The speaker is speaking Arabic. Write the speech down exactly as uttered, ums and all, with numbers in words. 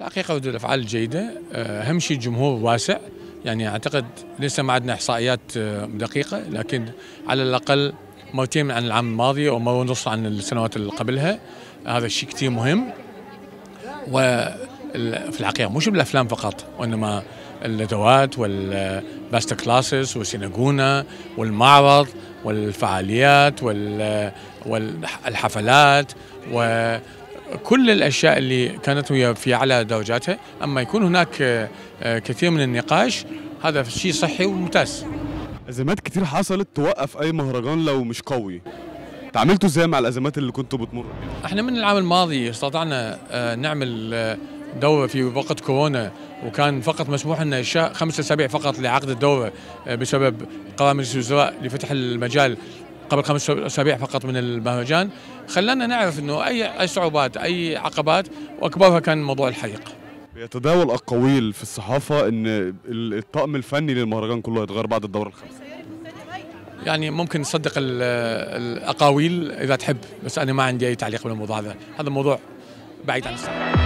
الحقيقة ردود الأفعال جيدة، أهم شيء الجمهور واسع، يعني أعتقد لسه ما عندنا إحصائيات دقيقة، لكن على الأقل مرتين عن العام الماضي أو مرة ونص عن السنوات اللي قبلها. هذا الشيء كثير مهم، وفي الحقيقة مش بالأفلام فقط، وإنما الندوات والماستر كلاسز والسيناغونا والمعرض والفعاليات والحفلات وكل الأشياء اللي كانت هي في أعلى درجاتها. أما يكون هناك كثير من النقاش، هذا شيء صحي وممتاز. أزمات كتير حصلت توقف أي مهرجان لو مش قوي، تعاملتوا ازاي مع الأزمات اللي كنتوا بتمروا بيها؟ احنا من العام الماضي استطعنا نعمل دورة في وقت كورونا، وكان فقط مسموح لنا خمس أسابيع فقط لعقد الدورة بسبب قرار مجلس الوزراء لفتح المجال قبل خمس أسابيع فقط من المهرجان. خلانا نعرف انه اي اي صعوبات، اي عقبات، واكبرها كان موضوع الحريق. بيتداول أقاويل في الصحافة إن الطاقم الفني للمهرجان كله هيتغير بعد الدورة الخامسة. يعني ممكن نصدق الأقاويل إذا تحب، بس أنا ما عندي أي تعليق بالموضوع هذا، هذا موضوع بعيد عن الصحة.